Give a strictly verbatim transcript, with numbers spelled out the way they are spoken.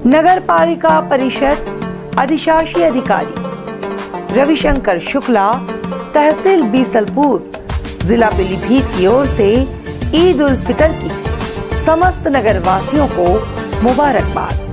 नगर पालिका परिषद अधिशासी अधिकारी रविशंकर शुक्ला, तहसील बीसलपुर, जिला पीलीभीत की ओर से ईद उल फितर की समस्त नगर वासियों को मुबारकबाद।